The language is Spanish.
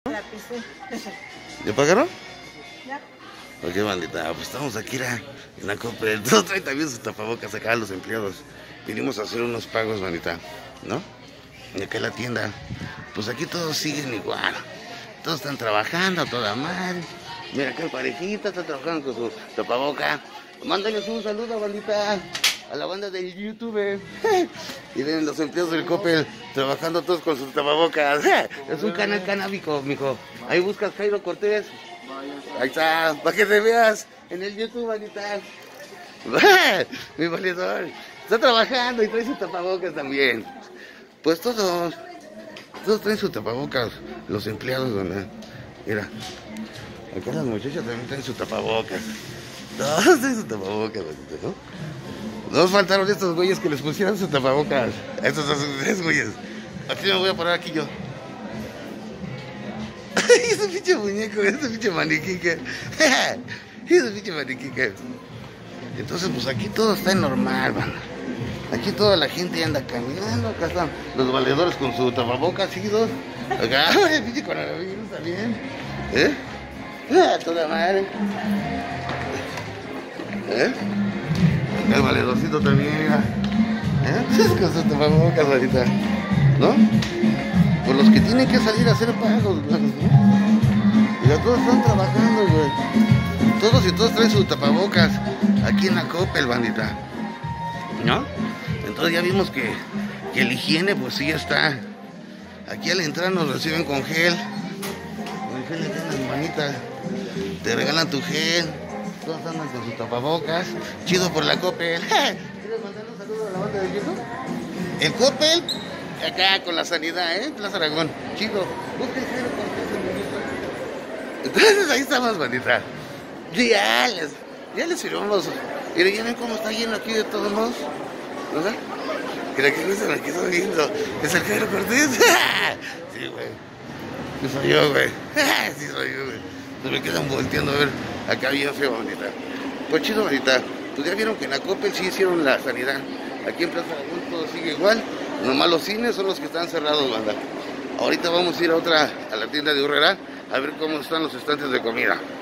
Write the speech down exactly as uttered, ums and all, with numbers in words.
La pisé. ¿Ya pagaron? Ya. Ok, bandita, pues estamos aquí la, en la Coppel. Todos traen también sus tapabocas acá los empleados. Vinimos a hacer unos pagos, bandita, ¿no? Y acá en la tienda. Pues aquí todos siguen igual. Todos están trabajando a toda madre. Mira acá el parejita está trabajando con su tapaboca. Mándales un saludo, bandita, a la banda de YouTube. Y ven los empleados del Coppel trabajando todos con sus tapabocas. Es un canal canábico, mijo. Ahí buscas Jairo Cortés. Ahí está, para que te veas en el YouTube, bandita. Mi valedor está trabajando y trae su tapabocas también. Pues todos, todos traen su tapabocas, los empleados, ¿verdad? Mira, acá las muchachas también traen su tapabocas. Todos traen su tapabocas, bandita, ¿no? No nos faltaron estos güeyes que les pusieran sus tapabocas. Estos dos tres güeyes. Aquí me voy a parar aquí yo. Ese pinche muñeco, ese pinche maniquí que... Ese pinche maniquí que... Entonces, pues aquí todo está normal, man. Aquí toda la gente anda caminando. Acá están los valedores con su tapabocas idos. Acá, el pinche coronavirus también. ¿Eh? Ah, toda madre. ¿Eh? Acá el valedorcito también, mira. ¿Eh? Con sus tapabocas ahorita, ¿no? Por los que tienen que salir a hacer pagos, güey. Mira, todos están trabajando, güey. Todos y todos traen sus tapabocas aquí en la Coppel, bandita, ¿no? Entonces ya vimos que, que la higiene, pues sí está. Aquí al entrar nos reciben con gel. Con gel le dan las manitas. Te regalan tu gel. Todos andan con sus tapabocas. Chido por la Coppel. ¿Quieres mandar un saludo a la banda de YouTube? El Coppel. Acá con la sanidad, ¿eh? Plaza Aragón. Chido. Busca el Jairo Cortés. Entonces ahí estamos, bandita. Ya les, ya les firmamos. Miren, ya ven cómo está lleno aquí de todos modos. ¿Verdad? Mira que gusto aquí estoy viendo. ¿Es el Jairo Cortés? Sí, güey. Sí soy yo, güey. Sí soy yo, güey. Pues me quedan volteando a ver acá bien feo, bandita. Pues chido, bandita. Pues ya vieron que en la Coppel sí hicieron la sanidad. Aquí en Plaza Aragón todo sigue igual. Nomás los cines son los que están cerrados, banda. Ahorita vamos a ir a otra, a la tienda de Urrera, a ver cómo están los estantes de comida.